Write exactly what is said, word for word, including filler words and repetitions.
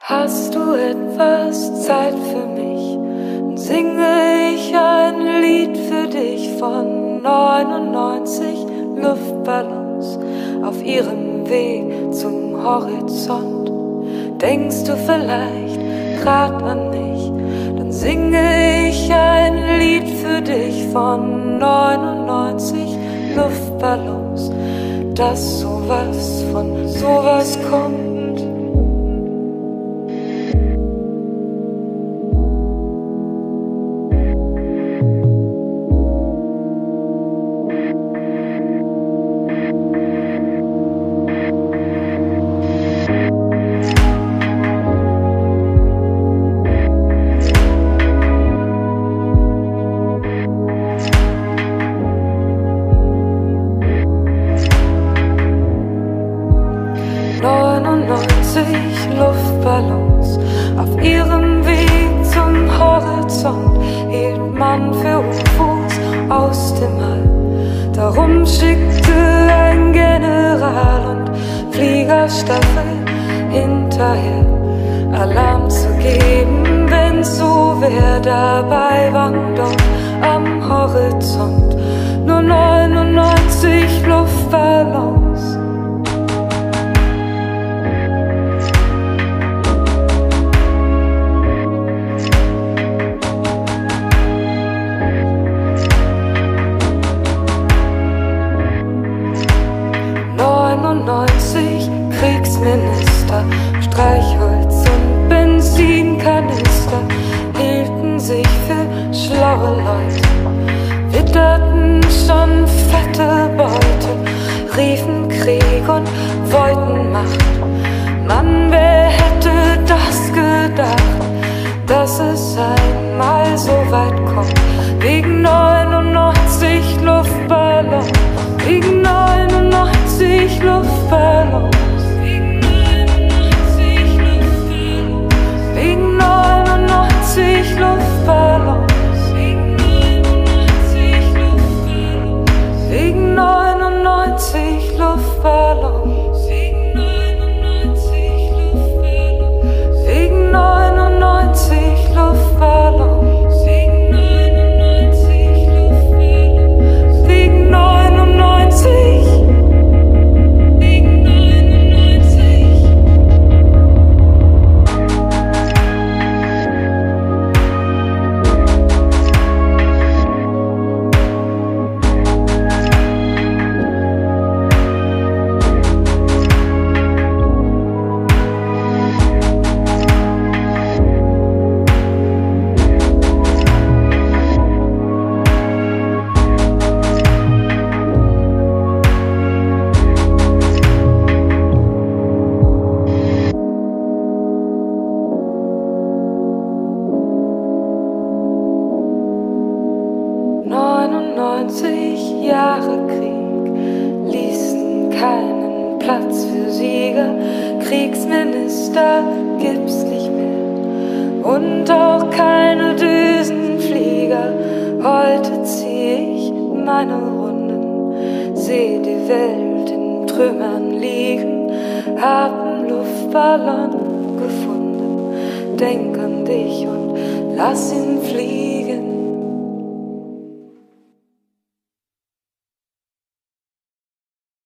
Hast du etwas Zeit für mich? Dann singe ich ein Lied für dich von neunundneunzig Luftballons auf ihrem Weg zum Horizont. Denkst du vielleicht grad an mich? Dann singe ich ein Lied für dich von neunundneunzig Luftballons, dass sowas von sowas kommt. neunundneunzig Luftballons auf ihrem Weg zum Horizont hielt man für U F Os aus dem All. Darum schickte ein General und Fliegerstaffel hinterher, Alarm zu geben, wenn so wer dabei war. Dort am Horizont nur neunundneunzig Luftballons. neunundneunzig Kriegsminister, Streichholz und Benzinkanister hielten sich für schlaue Leute, witterten schon fette Beute, riefen Krieg und wollten Macht. Mann, wer hätte das gedacht, dass es einmal so weit kommt? Wegen neunundneunzig Luftballons, wegen neunundneunzig Luftballons, wegen neunundneunzig Luftballons, wegen neunundneunzig Luftballons, wegen neunundneunzig Luftballons, wegen neunundneunzig Luftballons, wegen neunundneunzig Luftballons. neunundneunzig Jahre Krieg ließen keinen Platz für Sieger. Kriegsminister gibt's nicht mehr und auch keine Düsenflieger. Heute zieh ich meine Runden, seh die Welt in Trümmern liegen, hab einen Luftballon gefunden. Denk an dich und lass ihn fliegen.